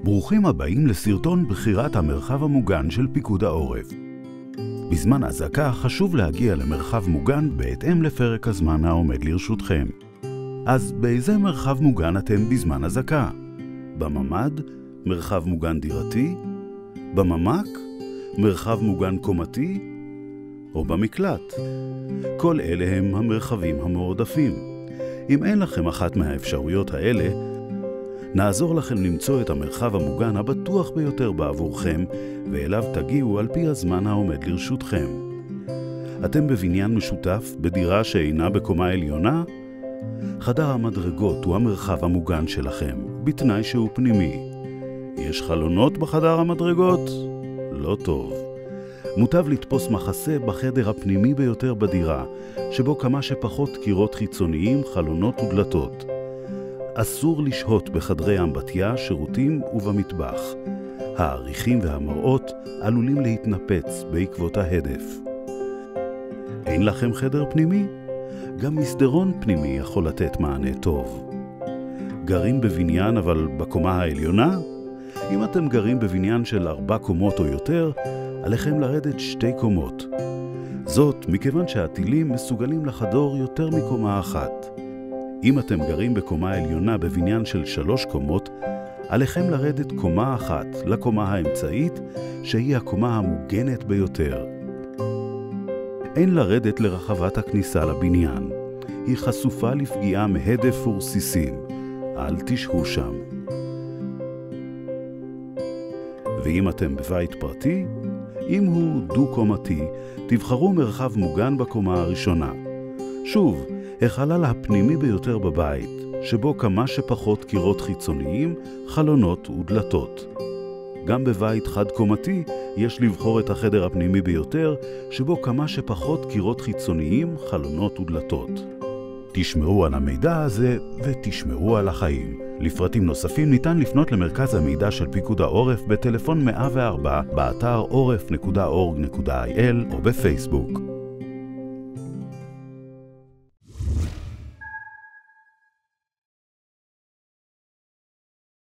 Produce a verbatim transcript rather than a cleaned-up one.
ברוכים הבאים לסרטון בחירת המרחב המוגן של פיקוד העורף. בזמן אזעקה חשוב להגיע למרחב מוגן בהתאם לפרק הזמן העומד לרשותכם. אז באיזה מרחב מוגן אתם בזמן אזעקה? בממ"ד, מרחב מוגן דירתי, בממ"ק, מרחב מוגן קומתי, או במקלט? כל אלה הם המרחבים המועדפים. אם אין לכם אחת מהאפשרויות האלה, נעזור לכם למצוא את המרחב המוגן הבטוח ביותר בעבורכם, ואליו תגיעו על פי הזמן העומד לרשותכם. אתם בבניין משותף בדירה שאינה בקומה עליונה? חדר המדרגות הוא המרחב המוגן שלכם, בתנאי שהוא פנימי. יש חלונות בחדר המדרגות? לא טוב. מוטב לתפוס מחסה בחדר הפנימי ביותר בדירה, שבו כמה שפחות קירות חיצוניים, חלונות ודלתות. אסור לשהות בחדרי אמבטיה, שירותים ובמטבח. העריכים והמראות עלולים להתנפץ בעקבות ההדף. אין לכם חדר פנימי? גם מסדרון פנימי יכול לתת מענה טוב. גרים בבניין אבל בקומה העליונה? אם אתם גרים בבניין של ארבע קומות או יותר, עליכם לרדת שתי קומות. זאת מכיוון שהטילים מסוגלים לחדור יותר מקומה אחת. אם אתם גרים בקומה עליונה בבניין של שלוש קומות, עליכם לרדת קומה אחת לקומה האמצעית, שהיא הקומה המוגנת ביותר. אין לרדת לרחבת הכניסה לבניין. היא חשופה לפגיעה מהדף ורסיסים. אל תשהו שם. ואם אתם בבית פרטי, אם הוא דו-קומתי, תבחרו מרחב מוגן בקומה הראשונה. שוב, החלל הפנימי ביותר בבית, שבו כמה שפחות קירות חיצוניים, חלונות ודלתות. גם בבית חד-קומתי יש לבחור את החדר הפנימי ביותר, שבו כמה שפחות קירות חיצוניים, חלונות ודלתות. תשמעו על המידע הזה ותשמעו על החיים. לפרטים נוספים ניתן לפנות למרכז המידע של פיקוד העורף בטלפון מאה וארבע, באתר עורף נקודה אורג נקודה איי אל או בפייסבוק.